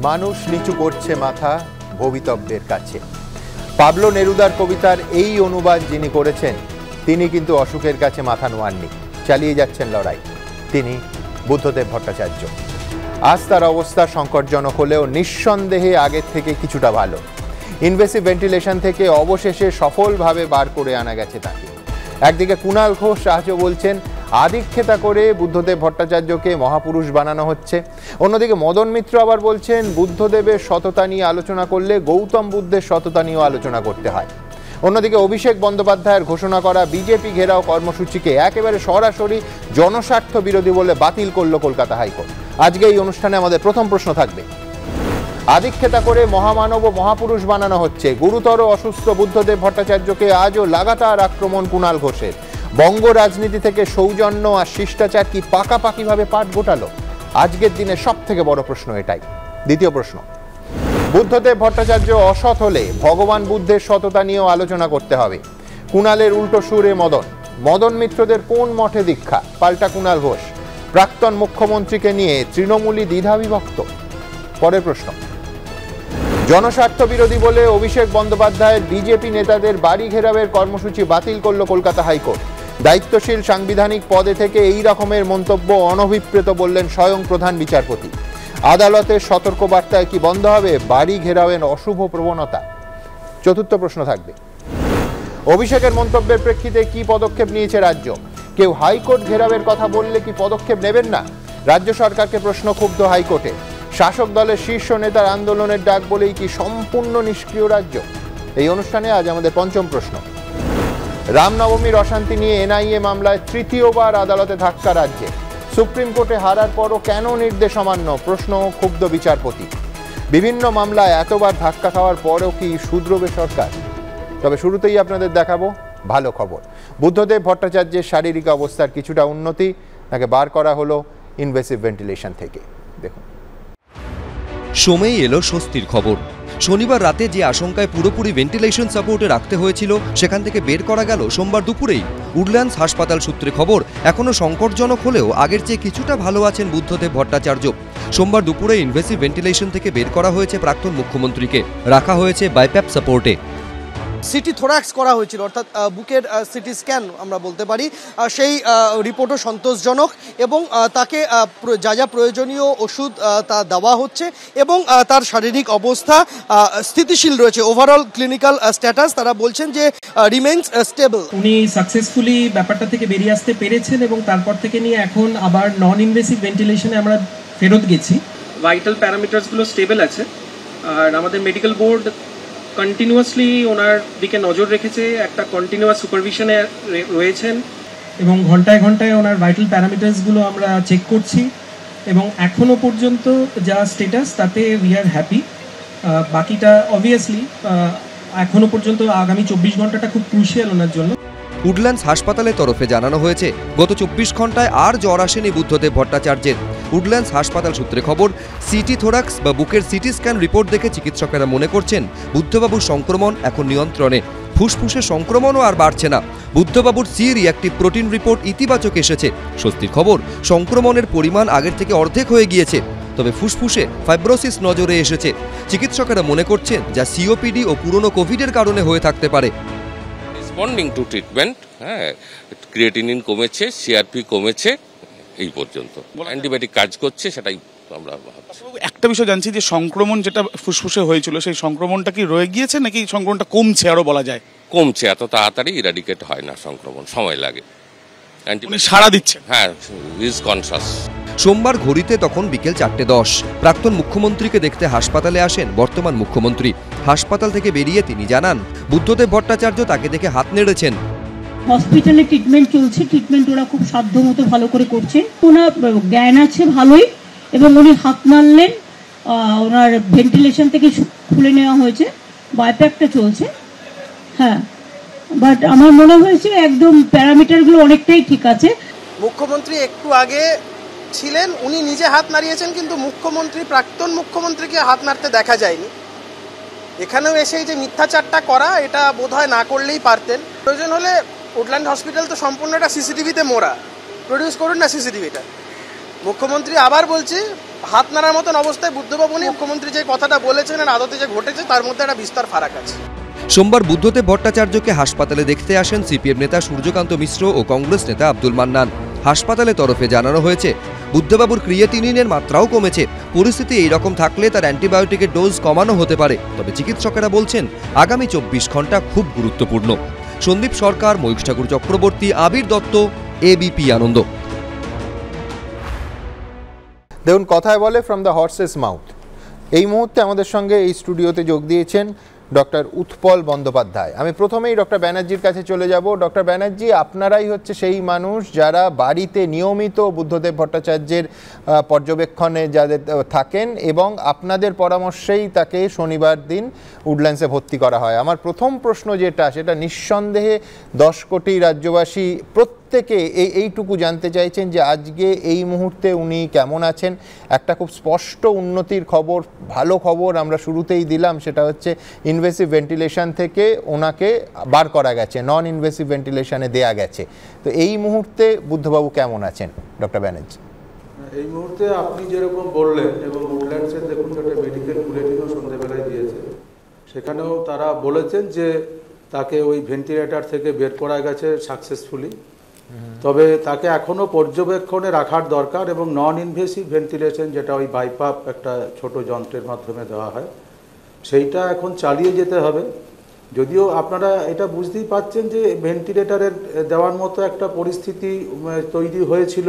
মানুষ নিচু করছে মাথা ভবিতব্যের কাছে। পাবলো নেরুদার কবিতার এই অনুবাদ যিনি করেছেন তিনি কিন্তু অসুখের কাছে মাথা নোয়াননি, চালিয়ে যাচ্ছেন লড়াই। তিনি বুদ্ধদেব ভট্টাচার্য। আজ তার অবস্থা সংকটজনক হলেও নিঃসন্দেহে আগের থেকে কিছুটা ভালো। ইনভেসিভ ভেন্টিলেশন থেকে অবশেষে সফলভাবে বার করে আনা গেছে তাকে। একদিকে কুণাল ঘোষ আজ বলছেন আদিক্ষেতা করে বুদ্ধদেব ভট্টাচার্যকে মহাপুরুষ বানানো হচ্ছে, অন্যদিকে মদন মিত্র আবার বলছেন বুদ্ধদেবের সততা নিয়ে আলোচনা করলে গৌতম বুদ্ধের সততা নিয়েও আলোচনা করতে হয়। অন্যদিকে অভিষেক বন্দ্যোপাধ্যায়ের ঘোষণা করা বিজেপি ঘেরাও কর্মসূচিকে একেবারে সরাসরি জনস্বার্থ বিরোধী বলে বাতিল করল কলকাতা হাইকোর্ট। আজকে এই অনুষ্ঠানে আমাদের প্রথম প্রশ্ন থাকবে, আদিক্ষেতা করে মহামানব ও মহাপুরুষ বানানো হচ্ছে, গুরুতর অসুস্থ বুদ্ধদেব ভট্টাচার্যকে আজও লাগাতার আক্রমণ কুণাল ঘোষের। বঙ্গ রাজনীতি থেকে সৌজন্য আর শিষ্টাচার কি পাকাপাকিভাবে পাট গোটালো? আজকের দিনে সব থেকে বড় প্রশ্ন এটাই। দ্বিতীয় প্রশ্ন, বুদ্ধদেব ভট্টাচার্য অসৎ হলে ভগবান বুদ্ধের সততা নিয়েও আলোচনা করতে হবে। কুণালের উল্টো সুরে মদন মিত্রদের কোন মঠে দীক্ষা? পাল্টা কুণাল ঘোষ। প্রাক্তন মুখ্যমন্ত্রীকে নিয়ে তৃণমূলী দ্বিধাবিভক্ত। পরের প্রশ্ন, জনস্বার্থ বিরোধী বলে অভিষেক বন্দ্যোপাধ্যায়ের বিজেপি নেতাদের বাড়ি ঘেরাওয়ের কর্মসূচি বাতিল করল কলকাতা হাইকোর্ট। দায়িত্বশীল সাংবিধানিক পদে থেকে এই রকমের মন্তব্য অনভিপ্রেত বললেন স্বয়ং প্রধান বিচারপতি। আদালতের সতর্কবার্তায় কি বন্ধ হবে বাড়ি ঘেরাওয়ের অশুভ প্রবণতা? চতুর্থ প্রশ্ন থাকবে, অভিষেকের মন্তব্যের প্রেক্ষিতে কি পদক্ষেপ নিয়েছে রাজ্য? কেউ হাইকোর্ট ঘেরাওয়ের কথা বললে কি পদক্ষেপ নেবেন না? রাজ্য সরকারকে প্রশ্ন ক্ষুব্ধ হাইকোর্টে। শাসক দলের শীর্ষ নেতার আন্দোলনের ডাক বলেই কি সম্পূর্ণ নিষ্ক্রিয় রাজ্য? এই অনুষ্ঠানে আজ আমাদের পঞ্চম প্রশ্ন, রামনবমীর অশান্তি নিয়ে এনআইএ মামলায় তৃতীয়বার আদালতে ধাক্কা রাজ্যে। সুপ্রিম কোর্টে হারার পরও কেন নির্দেশ অমান্য? প্রশ্ন ক্ষুব্ধ বিচারপতি। বিভিন্ন মামলায় এতবার ধাক্কা খাওয়ার পরেও কি শুধরবে সরকার? তবে শুরুতেই আপনাদের দেখাবো ভালো খবর। বুদ্ধদেব ভট্টাচার্যের শারীরিক অবস্থার কিছুটা উন্নতি, তাকে বার করা হলো ইনভেসিভ ভেন্টিলেশন থেকে। দেখুন, সময় এলো স্বস্তির খবর। শনিবার রাতে যে আশঙ্কায় পুরোপুরি ভেন্টিলেশন সাপোর্টে রাখতে হয়েছিল সেখান থেকে বের করা গেল সোমবার দুপুরেই। উডল্যান্ডস হাসপাতাল সূত্রে খবর, এখনও সংকটজনক হলেও আগের চেয়ে কিছুটা ভালো আছেন বুদ্ধদেব ভট্টাচার্য। সোমবার দুপুরে ইনভেসিভ ভেন্টিলেশন থেকে বের করা হয়েছে প্রাক্তন মুখ্যমন্ত্রীকে, রাখা হয়েছে বাইপ্যাপ সাপোর্টে। সিটি থোরাক্স করা হয়েছিল, অর্থাৎ বুকের সিটি স্ক্যান আমরা বলতে পারি, সেই রিপোর্টও সন্তোষজনক এবং তাকে যা যা প্রয়োজনীয় ওষুধ তা দেওয়া হচ্ছে এবং তার শারীরিক অবস্থা স্থিতিশীল রয়েছে। ওভারঅল ক্লিনিক্যাল স্ট্যাটাস তারা বলছেন যে রিমেইনস স্টেবল। উনি সাকসেসফুলি ব্যাপারটা থেকে বেরিয়ে আসতে পেরেছেন এবং তারপর থেকে নিয়ে এখন আবার নন ইনভেসিভ ভেন্টিলেশনে আমরা ফেরত গেছি। ভাইটাল প্যারামিটারসগুলো স্টেবল আছে আর আমাদের মেডিকেল বোর্ড কন্টিনিউয়াসলি ওনার দিকে নজর রেখেছে, একটা কন্টিনিউয়াস সুপারভিশনে রয়েছেন এবং ঘন্টায় ঘন্টায় ওনার ভাইটাল প্যারামিটার্সগুলো আমরা চেক করছি এবং এখনো পর্যন্ত যা স্ট্যাটাস তাতে উই আর হ্যাপি। বাকিটা অবভিয়াসলি এখনো পর্যন্ত আগামী 24 ঘন্টাটা খুব ক্রুশিয়াল ওনার জন্য। উডল্যান্ডস হাসপাতালের তরফে জানানো হয়েছে গত 24 ঘন্টায় আর জ্বর আসেনি বুদ্ধদেব ভট্টাচার্যের। উডল্যান্ডস হাসপাতাল সূত্রে খবর, সিটি থোরাক্স বা বুকের সিটি স্ক্যান রিপোর্ট দেখে চিকিৎসকেরা মনে করছেন বুদ্ধবাবুর সংক্রমণ এখন নিয়ন্ত্রণে। ফুসফুসের সংক্রমণও আর বাড়ছে না। বুদ্ধবাবুর সি রিঅ্যাক্টিভ প্রোটিন রিপোর্ট ইতিবাচক এসেছে। স্বস্তির খবর, সংক্রমণের পরিমাণ আগের থেকে অর্ধেক হয়ে গিয়েছে। তবে ফুসফুসে ফাইব্রোসিস নজরে এসেছে। চিকিৎসকেরা মনে করছেন যা সিওপিডি ও পুরনো কোভিডের কারণে হয়ে থাকতে পারে। রেসপন্ডিং টু ট্রিটমেন্ট, ক্রিয়েটিনিন কমেছে, সিআরপি কমেছে, এই পর্যন্ত অ্যান্টিবায়োটিক কাজ করছে, সেটাই আমরা ভাবছি। একটা বিষয় জানছি যে সংক্রমণ যেটা ফুসফুসে হয়েছিল সেই সংক্রমণটা কি রয়ে গিয়েছে নাকি সংক্রমণটা কমছে? আরো বলা যায় কমছে, এত তাড়াতাড়ি ইরাডিকেট হয় না সংক্রমণ, সময় লাগে। সাড়া দিচ্ছে, হ্যাঁ, ইজ কনসাস। সোমবার ঘড়িতে তখন বিকেল 4:10। প্রাক্তন মুখ্যমন্ত্রীকে দেখতে হাসপাতালে আসেন বর্তমান মুখ্যমন্ত্রী। হাসপাতাল থেকে বেরিয়ে তিনি জানান বুদ্ধদেব ভট্টাচার্য তাকে দেখে হাত নেড়েছেন। হসপিটালে ট্রিটমেন্ট চলছে, ট্রিটমেন্ট ওরা খুব সাধ্য মতো ভালো করে করছে। ওনার জ্ঞান আছে ভালোই এবং উনি হাত নাড়লেন, ওনার ভেন্টিলেশন থেকে খুলে নেওয়া হয়েছে, বাইপ্যাপটা চলছে। হ্যাঁ, বাট আমার মনে হয়েছে একদম প্যারামিটারগুলো অনেকটাই ঠিক আছে। মুখ্যমন্ত্রী একটু আগে ছিলেন, উনি নিজে হাত নাড়িয়েছেন, কিন্তু প্রাক্তন মুখ্যমন্ত্রীকে হাত নাড়তে দেখা যায়নি। এখানেও এসে যে মিথ্যাচারটা করা, এটা বোধহয় না করলেই পারতেন। প্রয়োজন হলে উডল্যান্ড হসপিটাল তো সম্পূর্ণটা সিসিটিভিতে মোড়া, প্রডিউস করুন না সিসিটিভিটা। মুখ্যমন্ত্রী আবার বলছি হাত নাড়ার মতন অবস্থায় বুদ্ধবাবু নেই। মুখ্যমন্ত্রী যে কথাটা বলেছেন আর আদতে যে ঘটেছে তার মধ্যে একটা বিস্তর ফারাক আছে। সোমবার বুদ্ধদেব ভট্টাচার্যকে হাসপাতালে দেখতে আসেন সিপিএম নেতা সূর্যকান্ত মিশ্র ও কংগ্রেস নেতা আব্দুল মান্নান। হাসপাতালের তরফে জানানো হয়েছে বুদ্ধবাবুর ক্রিয়েটিনিনের মাত্রাও কমেছে। পরিস্থিতি এই রকম থাকলে তার অ্যান্টিবায়োটিকের ডোজ কমানো হতে পারে। তবে চিকিৎসকেরা বলছেন আগামী 24 ঘন্টা খুব গুরুত্বপূর্ণ। সন্দীপ সরকার, ময়ূখ ঠাকুর চক্রবর্তী, আবির দত্ত, এবিপি আনন্দ। দেখুন, কথায় বলে ফ্রম দ্য হর্সেস মাউথ। এই মুহূর্তে আমাদের সঙ্গে এই স্টুডিওতে যোগ দিয়েছেন ডক্টর উৎপল বন্দ্যোপাধ্যায়। আমি প্রথমেই ডক্টর ব্যানার্জির কাছে চলে যাব। ডক্টর ব্যানার্জি, আপনারাই হচ্ছে সেই মানুষ যারা বাড়িতে নিয়মিত বুদ্ধদেব ভট্টাচার্যের পর্যবেক্ষণে যাদের থাকেন এবং আপনাদের পরামর্শেই তাকে শনিবার দিন উডল্যান্ডসে ভর্তি করা হয়। আমার প্রথম প্রশ্ন যেটা, সেটা নিঃসন্দেহে 10 কোটি রাজ্যবাসী প্রত্যেকে এইটুকু জানতে চাইছেন যে আজকে এই মুহূর্তে উনি কেমন আছেন। একটা খুব স্পষ্ট উন্নতির খবর, ভালো খবর আমরা শুরুতেই দিলাম, সেটা হচ্ছে ইনভেসিভ ভেন্টিলেশন থেকে ওনাকে বার করা গেছে, নন ইনভেসিভ ভেন্টিলেশনে দেয়া গেছে। তো এই মুহূর্তে বুদ্ধবাবু কেমন আছেন ডক্টর ব্যানার্জি? এই মুহূর্তে আপনি যেরকম বললেন, এবং উডল্যান্ডসের দেখুন একটা মেডিকেল বুলেটিনও সন্ধ্যেবেলায় দিয়েছে, সেখানেও তারা বলেছেন যে তাকে ওই ভেন্টিলেটর থেকে বের করা গেছে সাকসেসফুলি। তবে তাকে এখনও পর্যবেক্ষণে রাখার দরকার এবং নন ইনভেসিভ ভেন্টিলেশন, যেটা ওই বাইপাপ একটা ছোট যন্ত্রের মাধ্যমে দেওয়া হয়, সেইটা এখন চালিয়ে যেতে হবে। যদিও আপনারা এটা বুঝতেই পাচ্ছেন যে ভেন্টিলেটরের দেওয়ার মতো একটা পরিস্থিতি তৈরি হয়েছিল,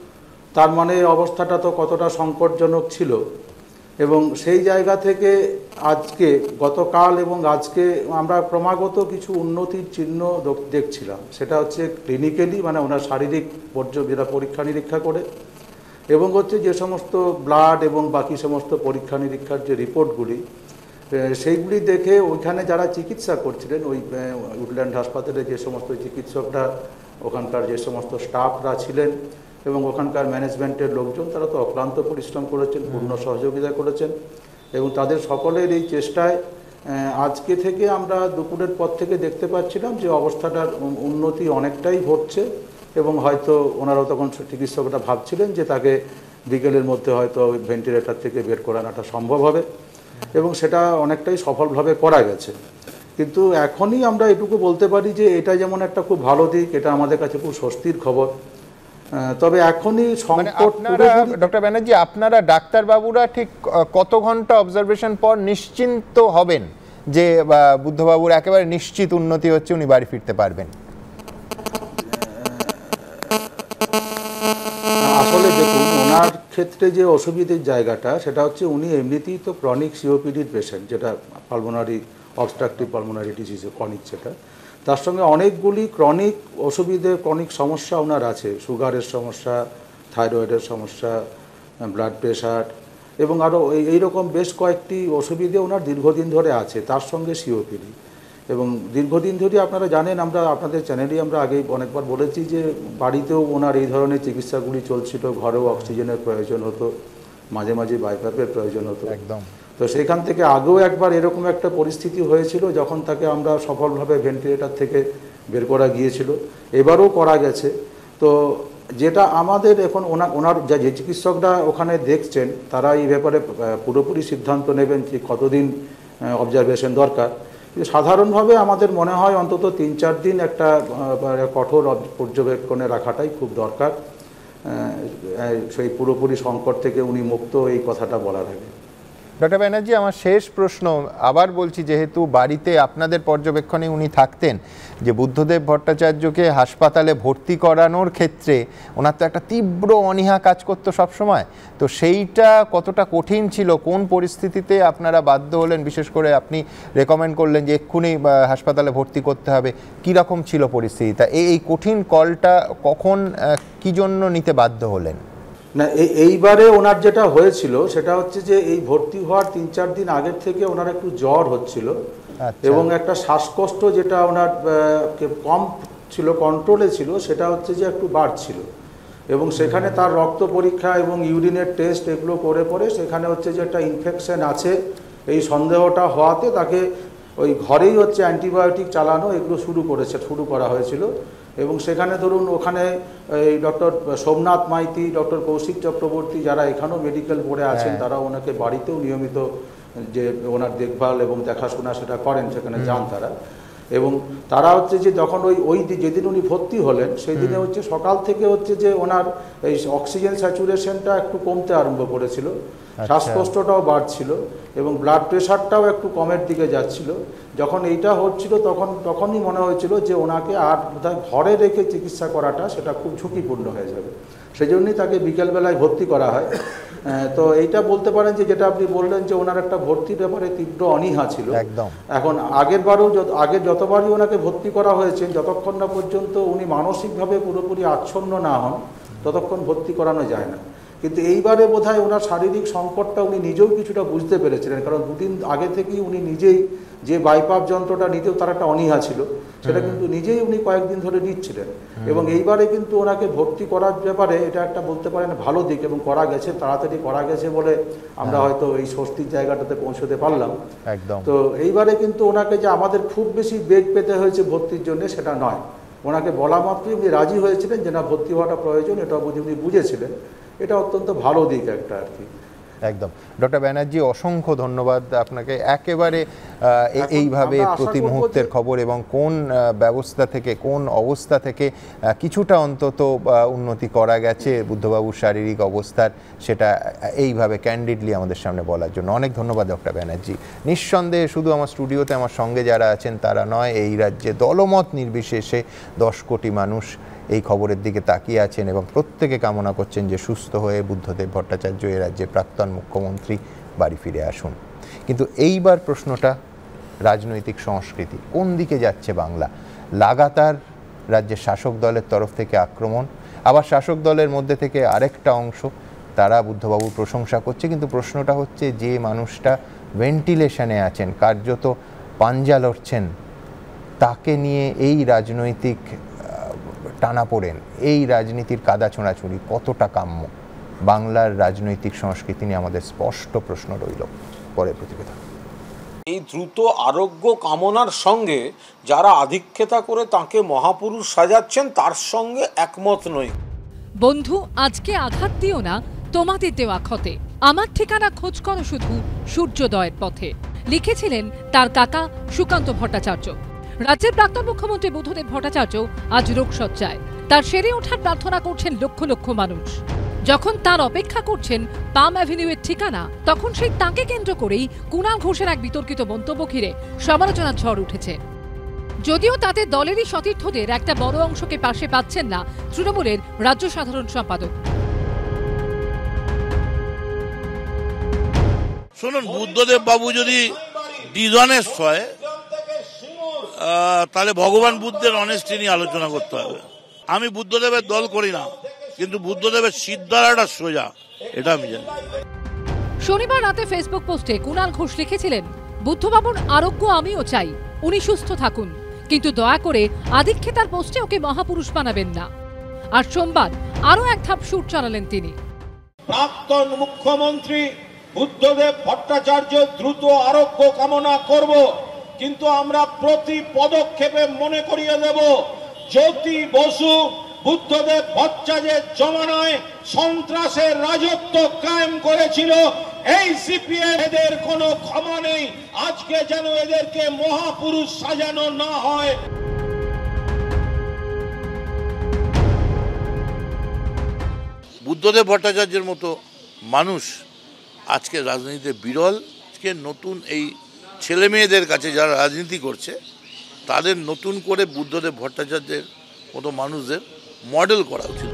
তার মানে অবস্থাটা তো কতটা সংকটজনক ছিল। এবং সেই জায়গা থেকে আজকে, গতকাল এবং আজকে আমরা ক্রমাগত কিছু উন্নতির চিহ্ন দেখছিলাম। সেটা হচ্ছে ক্লিনিক্যালি, মানে ওনার শারীরিক যেটা পরীক্ষা নিরীক্ষা করে, এবং হচ্ছে যে সমস্ত ব্লাড এবং বাকি সমস্ত পরীক্ষা নিরীক্ষার যে রিপোর্টগুলি, সেইগুলি দেখে ওইখানে যারা চিকিৎসা করছিলেন, ওই উডল্যান্ড হাসপাতালে যে সমস্ত চিকিৎসকরা, ওখানকার যে সমস্ত স্টাফরা ছিলেন এবং ওখানকার ম্যানেজমেন্টের লোকজন, তারা তো অক্লান্ত পরিশ্রম করেছেন, পূর্ণ সহযোগিতা করেছেন। এবং তাদের সকলের এই চেষ্টায় আজকে থেকে আমরা দুপুরের পর থেকে দেখতে পাচ্ছিলাম যে অবস্থাটার উন্নতি অনেকটাই ঘটছে। এবং হয়তো ওনারাও তখন চিকিৎসকরা ভাবছিলেন যে তাকে বিকেলের মধ্যে হয়তো ভেন্টিলেটর থেকে বের করানোটা সম্ভব হবে, এবং সেটা অনেকটাই সফলভাবে করা গেছে। কিন্তু এখনই আমরা এটুকু বলতে পারি যে এটা যেমন একটা খুব ভালো দিক, এটা আমাদের কাছে খুব স্বস্তির খবর। তবে এখনই সংকট। ডক্টর ব্যানার্জি, আপনারা ডাক্তারবাবুরা ঠিক কত ঘন্টা অবজারভেশন পর নিশ্চিন্ত হবেন যে বুদ্ধবাবুর একেবারে নিশ্চিত উন্নতি হচ্ছে, উনি বাড়ি ফিরতে পারবেন? আসলে দেখুন, ওনার ক্ষেত্রে যে অসুবিধার জায়গাটা, সেটা হচ্ছে উনি এমনিতেই তো ক্রনিক সিওপিডির পেশেন্ট, যেটা pulmonary obstructive pulmonary disease chronic, সেটা তার সঙ্গে অনেকগুলি ক্রনিক অসুবিধে, ক্রনিক সমস্যা ওনার আছে। সুগারের সমস্যা, থাইরয়েডের সমস্যা, ব্লাড প্রেশার, এবং আরও এইরকম বেশ কয়েকটি অসুবিধে ওনার দীর্ঘদিন ধরে আছে, তার সঙ্গে সিওপিডি। এবং দীর্ঘদিন ধরে আপনারা জানেন, আমরা আপনাদের চ্যানেলেই আমরা আগেই অনেকবার বলেছি যে বাড়িতেও ওনার এই ধরনের চিকিৎসাগুলি চলছিল, ঘরেও অক্সিজেনের প্রয়োজন হতো, মাঝে মাঝে বাইপাপের প্রয়োজন হতো। একদম। তো সেখান থেকে আগেও একবার এরকম একটা পরিস্থিতি হয়েছিল, যখন তাকে আমরা সফলভাবে ভেন্টিলেটর থেকে বের করা গিয়েছিল, এবারও করা গেছে। তো যেটা আমাদের এখন ওনার যে চিকিৎসকরা ওখানে দেখছেন, তারা এই ব্যাপারে পুরোপুরি সিদ্ধান্ত নেবেন যে কতদিন অবজারভেশন দরকার। কিন্তু সাধারণভাবে আমাদের মনে হয় অন্তত 3-4 দিন একটা কঠোর পর্যবেক্ষণে রাখাটাই খুব দরকার, সেই পুরোপুরি সংকট থেকে উনি মুক্ত, এই কথাটা বলার আগে। ডক্টর ব্যানার্জি, আমার শেষ প্রশ্ন আবার বলছি, যেহেতু বাড়িতে আপনাদের পর্যবেক্ষণে উনি থাকতেন, যে বুদ্ধদেব ভট্টাচার্যকে হাসপাতালে ভর্তি করানোর ক্ষেত্রে ওনার তো একটা তীব্র অনীহা কাজ করতো সবসময়, তো সেইটা কতটা কঠিন ছিল? কোন পরিস্থিতিতে আপনারা বাধ্য হলেন, বিশেষ করে আপনি রেকমেন্ড করলেন যে এক্ষুনি হাসপাতালে ভর্তি করতে হবে, কীরকম ছিল পরিস্থিতিটা? এই কঠিন কলটা কখন, কী জন্য নিতে বাধ্য হলেন? না, এইবারে ওনার যেটা হয়েছিল সেটা হচ্ছে যে এই ভর্তি হওয়ার 3-4 দিন আগের থেকে ওনার একটু জ্বর হচ্ছিল, এবং একটা শ্বাসকষ্ট যেটা ওনার কম ছিল, কন্ট্রোলে ছিল, সেটা হচ্ছে যে একটু বাড়ছিল। এবং সেখানে তার রক্ত পরীক্ষা এবং ইউরিনের টেস্ট এগুলো করে পরে সেখানে হচ্ছে যে একটা ইনফেকশন আছে এই সন্দেহটা হওয়াতে তাকে ওই ঘরেই হচ্ছে অ্যান্টিবায়োটিক চালানো এগুলো শুরু করা হয়েছিল। এবং সেখানে ধরুন ওখানে এই ডক্টর সোমনাথ মাইতি, ডক্টর কৌশিক চক্রবর্তী যারা এখানেও মেডিকেল বোর্ডে আছেন, তারা ওনাকে বাড়িতেও নিয়মিত যে ওনার দেখভাল এবং দেখাশোনা সেটা করেন, সেখানে যান তারা। এবং তারা হচ্ছে যে যখন ওই যেদিন উনি ভর্তি হলেন সেই দিনে হচ্ছে সকাল থেকে হচ্ছে যে ওনার এই অক্সিজেন স্যাচুরেশনটা একটু কমতে আরম্ভ করেছিল, শ্বাসকষ্টটাও বাড়ছিল এবং ব্লাড প্রেশারটাও একটু কমের দিকে যাচ্ছিল। যখন এইটা হচ্ছিল তখনই মনে হয়েছিল যে ওনাকে আর বোধহয় ঘরে রেখে চিকিৎসা করাটা সেটা খুব ঝুঁকিপূর্ণ হয়ে যাবে, সেই জন্যই তাকে বিকেলবেলায় ভর্তি করা হয়। তো এইটা বলতে পারেন যে যেটা আপনি বললেন যে ওনার একটা ভর্তির ব্যাপারে তীব্র অনীহা ছিল একদম। এখন আগে যতবারই ওনাকে ভর্তি করা হয়েছে, যতক্ষণ না পর্যন্ত উনি মানসিকভাবে পুরোপুরি আচ্ছন্ন না হন ততক্ষণ ভর্তি করানো যায় না। কিন্তু এইবারে বোধহয় ওনার শারীরিক সংকটটা উনি নিজেও কিছুটা বুঝতে পেরেছিলেন, কারণ দুদিন আগে থেকেই উনি নিজেই যে বাইপাপ যন্ত্রটা নিতেও তার একটা অনীহা ছিল, সেটা কিন্তু নিজেই উনি কয়েকদিন ধরে নিচ্ছিলেন। এবং এইবারে কিন্তু ওনাকে ভর্তি করার ব্যাপারে এটা একটা বলতে পারেন ভালো দিক, এবং করা গেছে, তাড়াতাড়ি করা গেছে বলে আমরা হয়তো এই স্বস্তির জায়গাটাতে পৌঁছতে পারলাম একদম। তো এইবারে কিন্তু ওনাকে যে আমাদের খুব বেশি বেগ পেতে হয়েছে ভর্তির জন্য সেটা নয়, ওনাকে বলা মাত্রই উনি রাজি হয়েছিলেন যে না ভর্তি হওয়াটা প্রয়োজন, এটা উনি বুঝেছিলেন। এটা অত্যন্ত ভালো দিক একটা আর কি। একদম। ডক্টর ব্যানার্জি, অসংখ্য ধন্যবাদ আপনাকে। একেবারে এইভাবে প্রতি মুহূর্তের খবর এবং কোন ব্যবস্থা থেকে, কোন অবস্থা থেকে কিছুটা অন্তত উন্নতি করা গেছে বুদ্ধবাবুর শারীরিক অবস্থার, সেটা এইভাবে ক্যান্ডিডলি আমাদের সামনে বলার জন্য অনেক ধন্যবাদ ডক্টর ব্যানার্জি। নিঃসন্দেহে শুধু আমার স্টুডিওতে আমার সঙ্গে যারা আছেন তারা নয়, এই রাজ্যে দলমত নির্বিশেষে 10 কোটি মানুষ এই খবরের দিকে তাকিয়ে আছেন এবং প্রত্যেকে কামনা করছেন যে সুস্থ হয়ে বুদ্ধদেব ভট্টাচার্য এই রাজ্যের প্রাক্তন মুখ্যমন্ত্রী বাড়ি ফিরে আসুন। কিন্তু এইবার প্রশ্নটা রাজনৈতিক সংস্কৃতি, কোন দিকে যাচ্ছে বাংলা? লাগাতার রাজ্যের শাসক দলের তরফ থেকে আক্রমণ, আবার শাসক দলের মধ্যে থেকে আরেকটা অংশ তারা বুদ্ধবাবুর প্রশংসা করছে, কিন্তু প্রশ্নটা হচ্ছে যে মানুষটা ভেন্টিলেশনে আছেন, কার্যত পাঞ্জা লড়ছেন, তাকে নিয়ে এই রাজনৈতিক টানাপোড়েন, এই রাজনীতির কাদা ছোঁড়াছুড়ি কতটা কাম্য? বাংলার রাজনৈতিক সংস্কৃতি নিয়ে আমাদের স্পষ্ট প্রশ্ন রইল। পরের প্রতিবেদন। এই দ্রুত আরোগ্য কামনার সঙ্গে যারা আধিক্যতা করে তাকে মহাপুরুষ সাজাচ্ছেন তার সঙ্গে একমত নই। বন্ধু, আজকে আঘাত দিও না তোমাদের দেওয়া ক্ষতে, আমার ঠিকানা খোঁজ করো শুধু সূর্যোদয়ের পথে, লিখেছিলেন তার কাকা সুকান্ত ভট্টাচার্য। রাজ্যের প্রাক্তন মুখ্যমন্ত্রী বুদ্ধদেব ভট্টাচার্য আজ রোগশয্যায়, তার সেরে ওঠার প্রার্থনা করছেন লক্ষ লক্ষ মানুষ। যখন তার অপেক্ষা করছেন পাম অ্যাভিনিউয়ের ঠিকানা, তখন সেই তাঁকে কেন্দ্র করেই কুণাল ঘোষের এক বিতর্কিত মন্তব্য ঘিরে সমালোচনার ঝড় উঠেছে। যদিও তাতে দলেরই সতীর্থদের একটা বড় অংশকে পাশে পাচ্ছেন না তৃণমূলের রাজ্য সাধারণ সম্পাদক। শুনুন, বুদ্ধদেব বাবু যদি ডিসঅনেস্ট হয় তাহলে ভগবান বুদ্ধের অনেস্টি নিয়ে আলোচনা করতে হবে। আমি বুদ্ধদেবের দল করি না, কিন্তু বুদ্ধদেবের সিদ্ধারাটা সোজা, এটা আমি জানি। শনিবার রাতে ফেসবুক পোস্টে কুণাল ঘোষ লিখেছিলেন, বুদ্ধবাবুর আরোগ্য আমিও চাই, উনি সুস্থ থাকুন, কিন্তু দয়া করে আধিক্যতার পোস্টে ওকে মহাপুরুষ বানাবেন না। আর সোমবার আরো এক ধাপ সুর চালালেন তিনি। প্রাক্তন মুখ্যমন্ত্রী বুদ্ধদেব ভট্টাচার্য দ্রুত আরোগ্য কামনা করব, কিন্তু আমরা প্রতি পদক্ষেপে মনে করিয়ে দেব জ্যোতি বসু বুদ্ধদেব ভট্টাচার্যের জমানায় সন্ত্রাসের রাজত্ব কায়েম করেছিল। এই সিপিএম এদের কোনো ক্ষমা নেই, আজকে যেন এদেরকে মহাপুরুষ সাজানো না হয়। বুদ্ধদেব ভট্টাচার্যের মতো মানুষ আজকে রাজনীতিতে বিরল। আজকে নতুন এই ছেলে মেয়েদের কাছে যারা রাজনীতি করছে তাদের নতুন করে বুদ্ধদেব ভট্টাচার্যের মতো মানুষদের মডেল করা উচিত।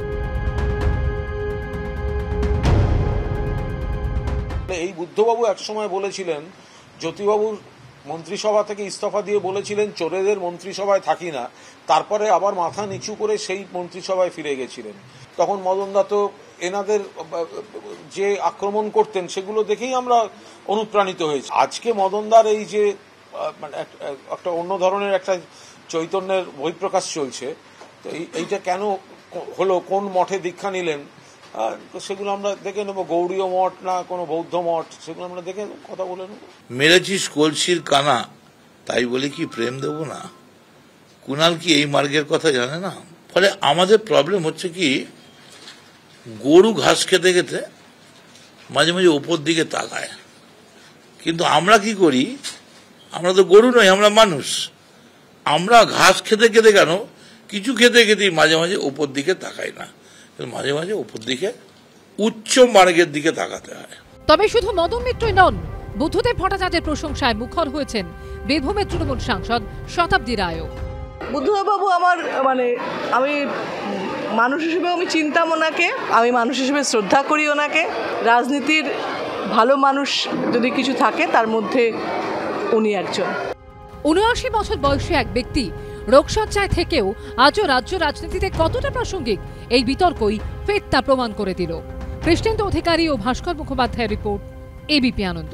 এই বুদ্ধবাবু একসময় বলেছিলেন, জ্যোতিবাবুর মন্ত্রিসভা থেকে ইস্তফা দিয়ে বলেছিলেন চোরেদের মন্ত্রিসভায় থাকি না, তারপরে আবার মাথা নিচু করে সেই মন্ত্রিসভায় ফিরে গেছিলেন। তখন মদন দা তো এনাদের যে আক্রমণ করতেন সেগুলো দেখেই আমরা অনুপ্রাণিত হয়েছি। আজকে মদনদার এই যে মানে একটা অন্য ধরনের একটা চৈতন্যের বহিঃপ্রকাশ চলছে, তো এইটা কেন হলো, কোন মঠে দীক্ষা নিলেন, সেগুলো আমরা দেখে নেবো। গৌড়ীয় মঠ না কোনো বৌদ্ধ মঠ, সেগুলো আমরা দেখে কথা বলে নেব। মেরেছিস কলসির কানা, তাই বলে কি প্রেম দেব না? কুণাল কি এই মার্গের কথা জানে না? ফলে আমাদের প্রবলেম হচ্ছে কি, গরু ঘাস খেতে খেতে মাঝে মাঝে উপর দিকে তাকায়, কিন্তু আমরা কি করি, আমরা তো গরু নই, আমরা মানুষ। আমরা ঘাস খেতে খেতে কেন, কিছু খেতে খেতেই মাঝে মাঝে উপর দিকে তাকাই না, মাঝে মাঝে উপর দিকে উচ্চ মার্গের দিকে তাকাতে হয়। তবে শুধু মদন মিত্রই নন, বুদ্ধদেব ভট্টাচার্যের প্রশংসায় মুখর হয়েছেন বীরভূমের তৃণমূল সাংসদ শতাব্দী রায়ও। বুদ্ধদেববাবু আমার আমি মানুষ হিসেবে আমি চিনতাম ওনাকে, আমি মানুষ হিসেবে শ্রদ্ধা করি ওনাকে। রাজনীতির ভালো মানুষ যদি কিছু থাকে তার মধ্যে উনি একজন। ৭৯ বছর বয়সী এক ব্যক্তি রোগশয্যায় থেকেও আজও রাজ্য রাজনীতিতে কতটা প্রাসঙ্গিক, এই বিতর্কই ফের তা প্রমাণ করে দিল। কৃষ্ণেন্দু অধিকারী ও ভাস্কর মুখোপাধ্যায়ের রিপোর্ট, এবিপি আনন্দ।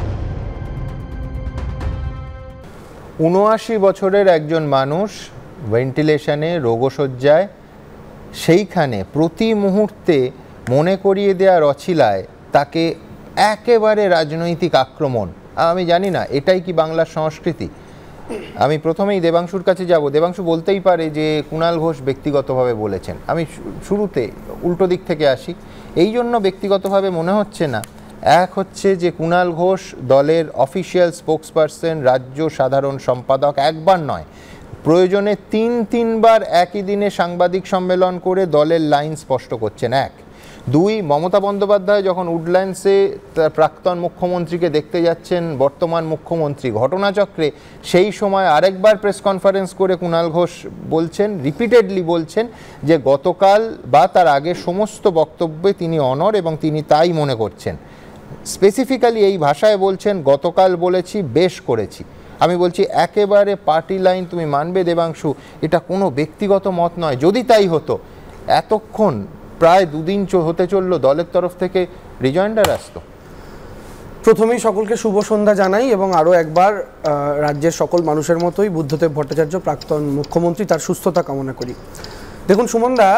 ৭৯ বছরের একজন মানুষ ভেন্টিলেশনে, রোগশয্যায়, সেইখানে প্রতি মুহূর্তে মনে করিয়ে দেওয়ার অছিলায় তাকে একেবারে রাজনৈতিক আক্রমণ। আমি জানি না এটাই কি বাংলার সংস্কৃতি। আমি প্রথমেই দেবাংশুর কাছে যাব। দেবাংশু বলতেই পারে যে কুণাল ঘোষ ব্যক্তিগতভাবে বলেছেন। আমি শুরুতে উল্টো দিক থেকে আসি। এই জন্য ব্যক্তিগতভাবে মনে হচ্ছে না। এক হচ্ছে যে কুণাল ঘোষ দলের অফিসিয়াল স্পোক্সপারসন, রাজ্য সাধারণ সম্পাদক, একবার নয় প্রয়োজনে তিনবার একই দিনে সাংবাদিক সম্মেলন করে দলের লাইন স্পষ্ট করছেন। এক। দুই, মমতা বন্দ্যোপাধ্যায় যখন উডল্যান্ডসে প্রাক্তন মুখ্যমন্ত্রীকে দেখতে যাচ্ছেন বর্তমান মুখ্যমন্ত্রী ঘটনাচক্রে, সেই সময় আরেকবার প্রেস কনফারেন্স করে কুণাল ঘোষ বলছেন, রিপিটেডলি বলছেন যে গতকাল বা তার আগে সমস্ত বক্তব্যে তিনি অনড় এবং তিনি তাই মনে করছেন। স্পেসিফিক্যালি এই ভাষায় বলছেন, গতকাল বলেছি, বেশ করেছি। আমি বলছি একেবারে পার্টি লাইন তুমি মানবে দেবাংশু, এটা কোনো ব্যক্তিগত মত নয়। যদি তাই হতো এতক্ষণ প্রায় দুদিন হতে চললো দলের তরফ থেকে রিজয়েন্ডার আসতো। প্রথমেই সকলকে শুভ সন্ধ্যা জানাই এবং আরও একবার রাজ্যের সকল মানুষের মতোই বুদ্ধদেব ভট্টাচার্য প্রাক্তন মুখ্যমন্ত্রী তার সুস্থতা কামনা করি। দেখুন সুমনদা,